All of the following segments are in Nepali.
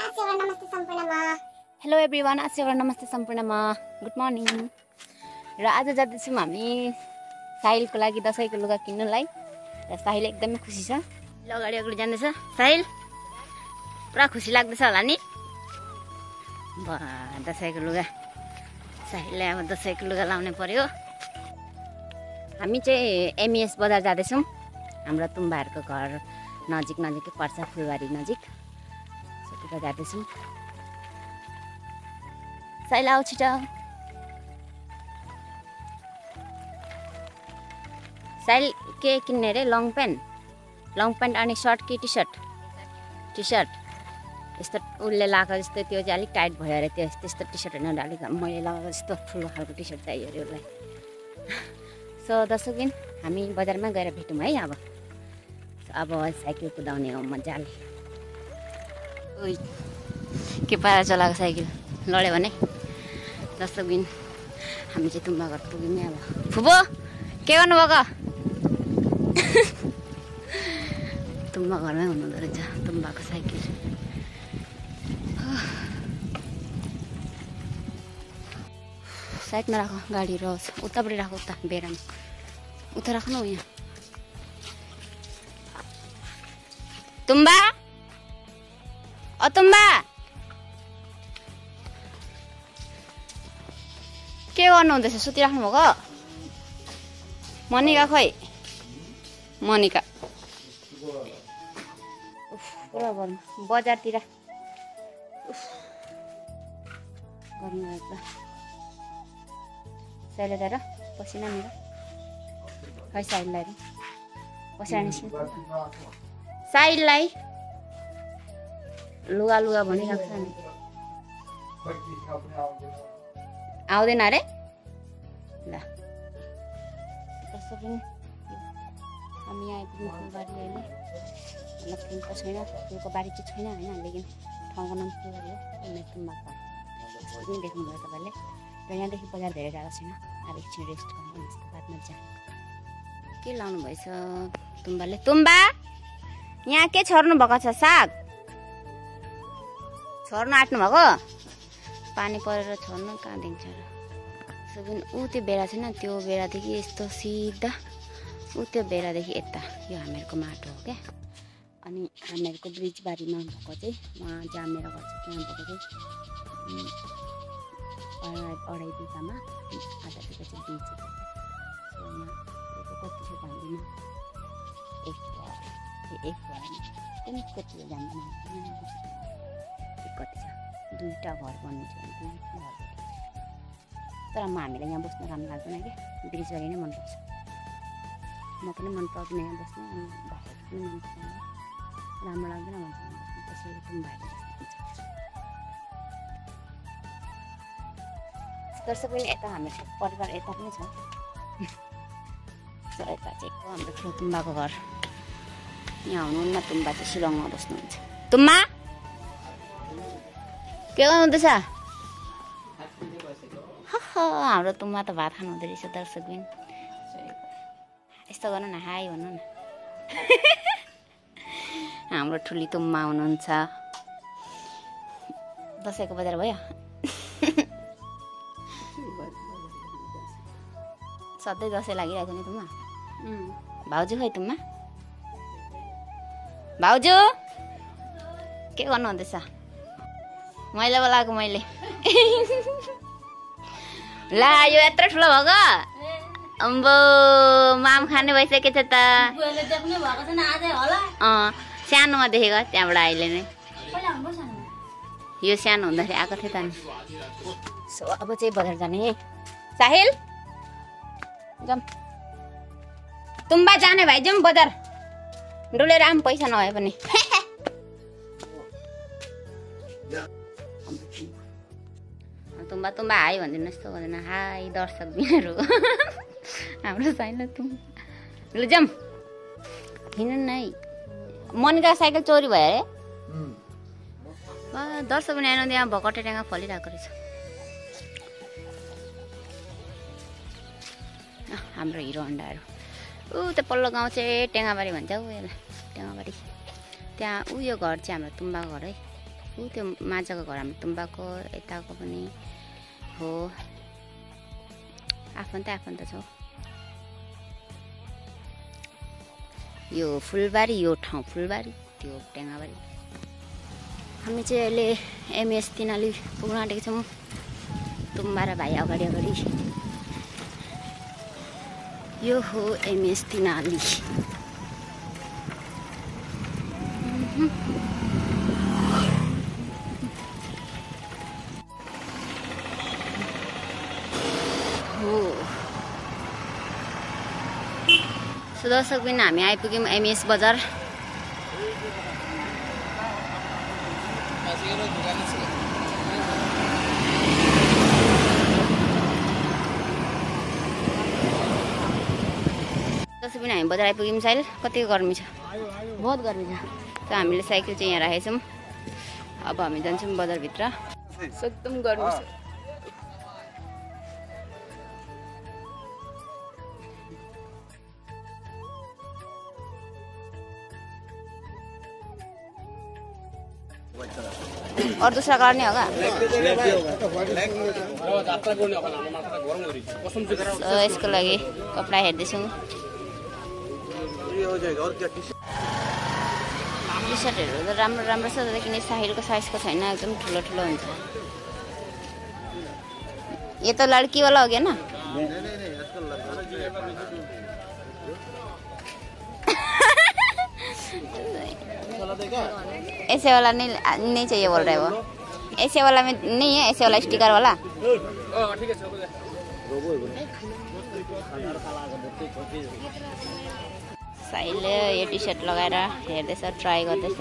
हेलो एभ्रिवान, आशीर्वाद नमस्ते सम्पूर्णमा गुड मर्निङ। र आज जाँदैछौँ हामी साहिलको लागि दसैँको लुगा किन्नलाई। र साहिल एकदमै खुसी छ। अगाडि अगाडि जाँदैछ साहिल, पुरा खुसी लाग्दैछ होला नि। दसैँको लुगा साहिलले अब दसैँको लुगा लाउनै पर्यो। हामी चाहिँ एमइएस बजार जाँदैछौँ। हाम्रो तुम्बाहरूको घर नजिकै पर्छ, फुलबारी नजिक। त्यता जाँदैछौँ। साहिल आऊ छिटो। साहिल के किन्ने रे? लङ प्यान्ट अनि सर्ट कि टी सर्ट? यस्तो उसले लगाएको जस्तो त्यो चाहिँ अलिक टाइट भयो अरे। त्यस्तो टी सर्ट होइन, अलिक मैले लगाएको जस्तो ठुलो खालको टी सर्ट चाहियो अरे उसलाई। सो दर्शक दिन हामी बजारमा गएर भेटौँ है। अब साइकल कुदाउने हो मजाले। ओइ के पारा चलाएको साइकल लड्यो भने। दर्शक दिन हामी चाहिँ तुम्बा घर पुग्यौँ नि। अब फुबो के गर्नुभएको? तुम्बा घरमै हुनुहुँदो रहेछ तुम्बाको साइकल। साइडमा राख, गाडी रोज उतापट्टि राख, उता बेरामा उता राख्नु यहाँ। तुम्बा तुम्बा के गर्नु हुँदैछ? सुतिराख्नु भएको? मनिका खोइ? मनिका पुरा गर्नु बजारतिर गर्नु साइले तर पसिना मेरो खै साइललाई पसिना निस्किनु। साइललाई लुगा भनिरहेको छ नि। आउँदैन अरे ल। त्यसरी हामी यहाँ आइपुग्यौँ फुलबारी। अहिले लक्ष्मीको छैन, फुलको बारी चाहिँ छैन होइन, लेकिन ठाउँको नाम फुलबारी हो। तुम्बाको पनि देख्नुभयो तपाईँले। र यहाँदेखि बजार धेरै जाँदा छैन। अब एकछिन रेस्ट गर्नु, यसको बादमा जाने। के लाउनु भएछ तुम्बाले? तुम्बा यहाँ के छर्नु भएको छ? साग छर्नु आँट्नु भएको? पानी परेर छर्नु कहाँ दिन्छ र? सबै ऊ त्यो बेडा छैन, त्यो बेडादेखि यस्तो सिधा ऊ त्यो बेडादेखि यता यो हामीहरूको माटो हो क्या। अनि हामीहरूको ब्रिजबारीमा भएको चाहिँ उहाँ जामेर घर छ, त्यहाँ भएको चाहिँ 2.5 बिघामा आधा बिघा चाहिँ ब्रिज छ। कति छ भन्दिनँ, एक भएन कति जान्दैन कति छ। 2टा घर बन्नु छ, 2 घर। तर हामीलाई यहाँ बस्नु राम्रो लाग्दैन कि, ब्रिजबारी नै मनपर्छ। म पनि मन पर्दैन यहाँ बस्नु, अनि भाइहरू पनि मन पर्दैन, राम्रो लाग्दैन भन्छ बस्नु। त्यसरी तुम्बाहरू दर्शक पनि यता हाम्रो परिवार यता पनि छ। सो यता चाहिँ हाम्रो ठुलो तुम्बाको घर। यहाँ हुनुहुन्न, तुम्बा चाहिँ शिलङमा बस्नुहुन्छ। तुम्बा के गर्नुहुँदैछ? हाम्रो तुम्बा त भात खानु हुँदो रहेछ दर्शक बिन। यस्तो गर्नु न, हाई भन्नु न। हाम्रो ठुली तुम्बा हुनुहुन्छ। दसैँको बजार भयो? सधैँ दसैँ लागिरहेको नि तुम्बा। भाउजू खै तुम्बा? भाउजू के गर्नु हुँदैछ? मैले बोलाएको मैले। ला यो यत्रो ठुलो भएको? अम्बो माम खाने भइसकेछ त। सानोमा देखेको त्यहाँबाट अहिले नै। यो सानो हुँदाखेरि आएको थियो त नि। सो अब चाहिँ बजार जाने। साहिल जाऊँ, तुम्बा जाने भाइ, जाऊँ बजार। डुलेर आम पैसा नभए पनि। तुम्बा हाई भनिदिनु यस्तो भन्दैन। हाई दर्शक बिनहरू हाम्रो साइकल तुम्बा। लु जाऊँ हिँड्नु नै। मनिका साइकल चोरी भयो अरे। दर्शक बिन आएन, त्यहाँ भकटे ट्याङ्गा फलिरहेको रहेछ। हाम्रो हिरो हन्डाहरू ऊ त्यो पल्लो गाउँ चाहिँ टेङ्गाबारी भन्छ। ऊ यसलाई टेङ्गाबारी। त्यहाँ ऊ यो घर चाहिँ हाम्रो तुम्बाको घर है। त्यो माझको घर हाम्रो तुम्बाको यताको पनि हो आफन्त छ यो फुलबारी यो ठाउँ फुलबारी त्यो टेङ्गाबारी हामी चाहिँ अहिले एमएस तिनाली पुग्न आँटेको छौँ तुम्बा र भाइ अगाडि यो हो एमएस तिनाली सो दर्शकबिन हामी आइपुग्यौँ एमएस बजार दर्शकबिन हामी बजार आइपुग्यौँ साइल कति गर्मी छ बहुत गर्मी छ त हामीले साइकल चाहिँ यहाँ राखेको छौँ अब हामी जान्छौँ बजारभित्र एकदम गर्मी छ और दूसरा कलर नहीं होगा इसको लगी कपड़ा हेर्दैछु टी सर्टहरू त राम्रो राम्रो छ किन साहिलको साइजको छैन एकदम ठुलो ठुलो हुन्छ ये तो लड़की वाला हो गया ना ऐसे वाला नहीं चाहिए बोल रहे वो ऐसे वाला में नहीं है ऐसे वाला स्टिकर वाला साइले यो टी सर्ट लगाएर हेर्दैछ ट्राई गर्दैछ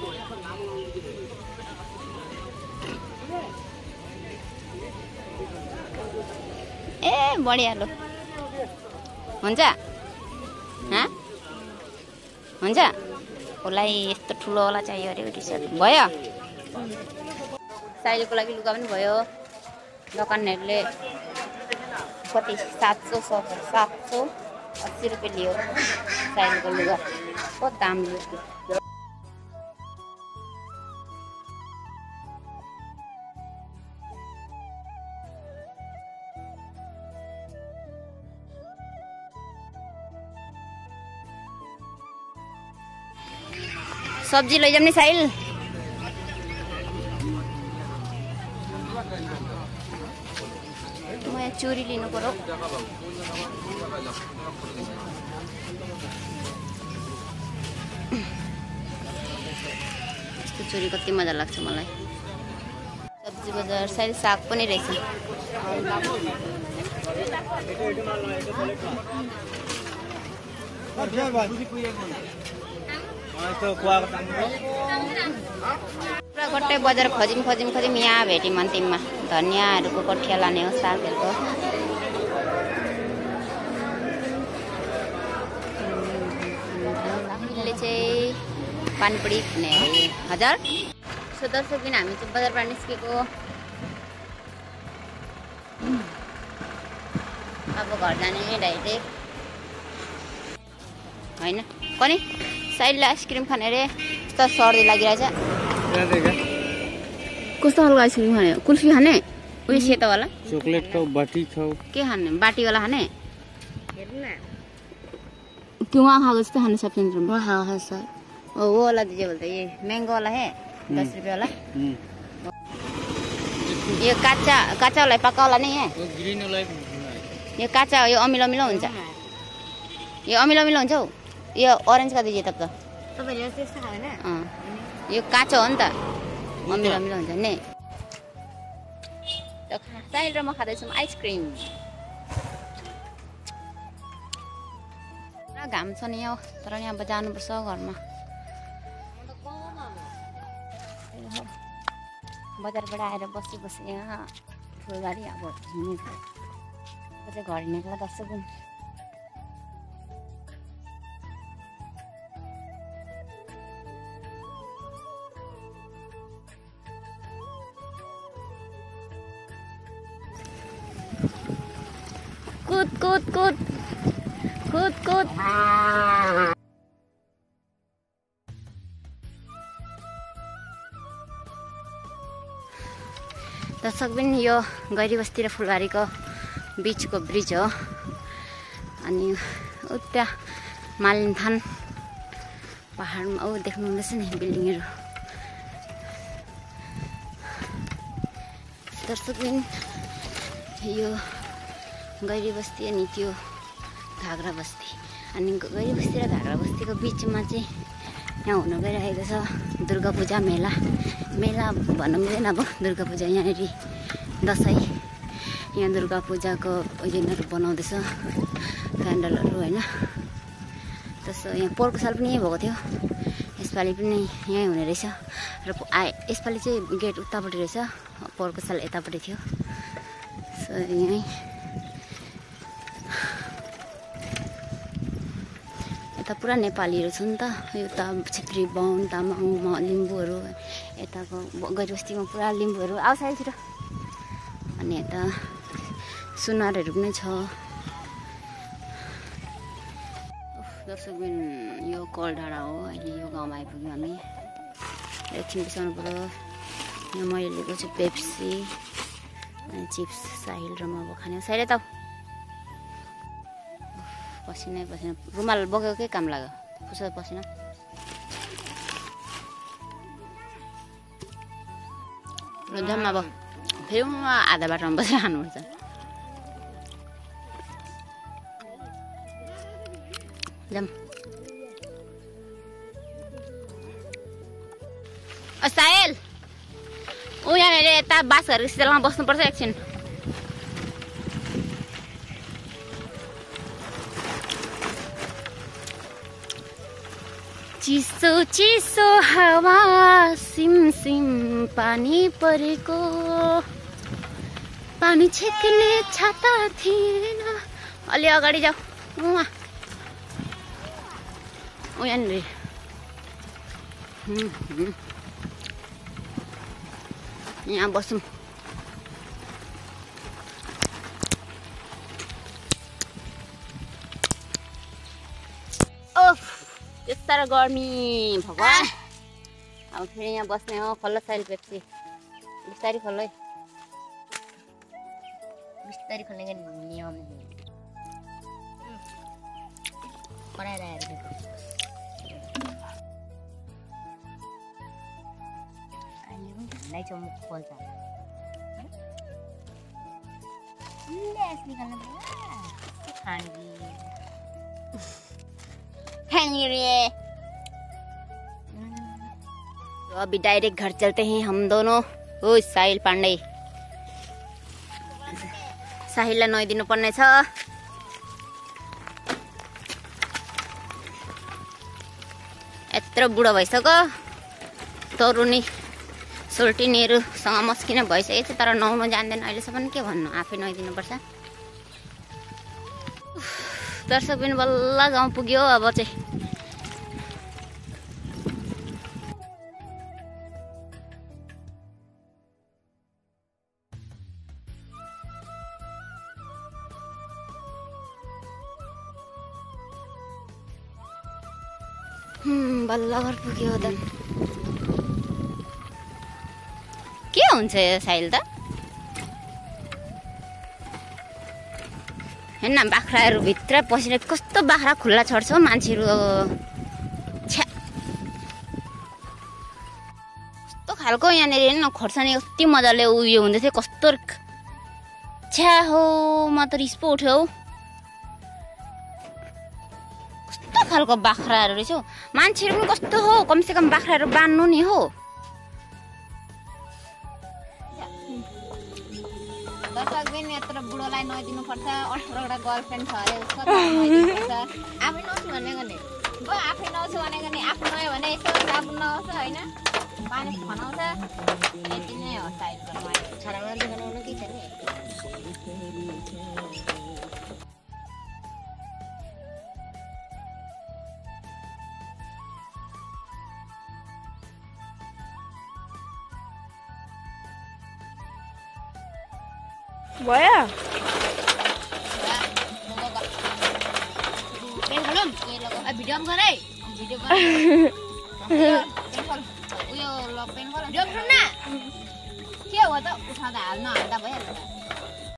ए बढिहाल्यो हुन्छ हुन्छ उसलाई यस्तो ठुलो वाला चाहियो अरे टी सर्ट भयो साइलेको लागि लुगा पनि भयो दोकानहरूले कति 780 रुपियाँ लियो साइलेको लुगा कति दाम लियो सब्जी लैजाऊँ नि साइल म यहाँ चुरी लिनु पर्यो यस्तो चुरी कति मजा लाग्छ मलाई सब्जी बजार साइल साग पनि रहेछ पुरा गट्टै बजार खोज्यौँ यहाँ भेट्यौँ अन्तिममा धनियाँहरूको कठिया लाने हो सागहरूको ले चाहिँ पानीपुरी खाने हो हजुर सो दर्शकबिन हामी चाहिँ बजारबाट निस्केको अब घर जाने डाइरेक्ट होइन कनि साइडले आइसक्रिम खाने रे यस्तो सर्दी लागिरहेछ कस्तो खालको आइसक्रिम खाने कुल्फी खाने उयो सेतोवाला चॉकलेट खाऊ बाटी खाऊ के खाने बाटीवाला खाने क्यों खाओ जस्तो खाने सब सेंटर में हाँ हाँ सर वो वाला दीजिए बोलते ये मैंगो वाला है 10 रुपये वाला ये काचा वाला पक्का वाला नहीं है ग्रीन वाला ये काचा यो अमिलो अमिलो हुन्छ यो अमिलो अमिलो हुन्छ हौ यो ऑरेंज का दीजिए तब तो तपाईहरुले त्यस्तो खादैन यो काँचो हो नि त अमिलो अमिलो हुन्छ नि त साइल र म खाँदैछौँ आइसक्रिम पुरा घाम छ नि यहाँ तर यहाँ अब जानुपर्छ घरमा बजारबाट आएर बसी यहाँ फुलबारी अब हिँड्ने चाहिँ घर हिँडेको 10 दिन कूद दर्शकबिन यो गैरीबस्ती र फुलबारीको बिचको ब्रिज हो। अनि उता मालिन्थान पहाडमा देख्नु हुँदैछ नि बिल्डिङहरू। दर्शकबिन यो गैरीबस्ती अनि त्यो घाग्रा बस्ती, अनि गैरीबस्ती र घाग्रा बस्तीको बिचमा चाहिँ यहाँ हुन गइरहेको छ दुर्गा पूजा मेला। मेला भन्नु मिल्दैन, अब दुर्गा पूजा यहाँनिर दसैँ, यहाँ दुर्गा पूजाको यिनीहरू बनाउँदैछ क्यान्डलहरू होइन। त्यसो यहाँ पोहोरको साल पनि यहीँ भएको थियो, यसपालि पनि यहीँ हुने रहेछ। र यसपालि चाहिँ गेट उतापट्टि रहेछ, पोहोरको साल यतापट्टि थियो। सो यहीँ यता पुरा नेपालीहरू छ नि त, यता छेत्री बाहुन तामाङ लिम्बूहरू, यताको गैरीबस्तीमा पुरा लिम्बूहरू आउँछ छिटो। अनि यता सुनारहरू पनि छ। दर्शकबिन यो कलडाँडा हो। अहिले यो गाउँमा आइपुग्यौँ हामी, एकछिन बिसाउनु पऱ्यो। यहाँ मैले लिएको छु पेप्सी अनि चिप्स। साहिल र म अब खाने। साहिल त पसिना पसिना, रुमाल बोकेको के काम लाग्यो, पुस पसिना। जाउँ अब, फेरि आधा बाटोमा बसेर खानुपर्छ। जाउँ। साहिल ऊ यहाँनिर यता बासहरू सिलमा बस्नुपर्छ एकछिन। चिसो चिसो हावा सिमसिम पानी परेको, पानी छेक्ने छाता थिएन। अलि अगाडि जाऊ, यहाँनिर यहाँ बसौँ। ओफ यस्तो साह्रो गर्मी भगवान। अब फेरि यहाँ बस्ने हो। खोल्लो साइल पेप्सी, बिस्तारै खोल्लो है, बिस्तारै खोल्ने नियम ठन्डै छ मुख खोल्छ। तो अभी डायरेक्ट घर चलते हैं हम दोनों। ओ साहिल पाण्डे, साहिललाई नुहाइदिनु पर्ने छ। यत्रो बुढो भइसक्यो, तरुनी सोल्टिनीहरूसँग मस्किन भइसकेको छ, तर नुहाउनु जान्दैन अहिलेसम्म। के भन्नु, आफै नुहाइदिनु पर्छ। दर्शक पनि बल्ल गाउँ पुग्यो। अब चाहिँ बल्ल घर पुग्यो। त के हुन्छ यो साइल त? हेर्न बाख्राहरू भित्र पसेर कस्तो बाख्रा खुल्ला छोड्छ हौ मान्छेहरू। छ्या कस्तो खालको यहाँनिर हेर्न खोर्सानी कति मजाले उयो हुँदै थियो। कस्तो छ्या हो, म त रिस पो उठ्यो हौ। कस्तो खालको बाख्राहरू रहेछ हौ। मान्छेहरू पनि कस्तो हो, कमसेकम बाख्राहरू बान्नु नि हो। दर्शकबिन यत्रो बुढोलाई नुहाइदिनु पर्छ। 18वटा गर्लफ्रेन्ड छ अरे उसको, नुहाइदिनु पर्छ। आफै नुहाउँछु भनेको नि, आफै नुहाउँछु भनेको नि, आफू नुहायो भने यसो साबुन नआउँछ होइन, पानी खनाउँछ। यति नै हो साइडको नुहाएको। छोरामा देखाउनु के छ नि। भयो भिडियो गर है, भिडियो उयो पेन खोल, भिडियो सुन न। के हो त उठाउँदा हाल्न हाल्दा भइहाल्छ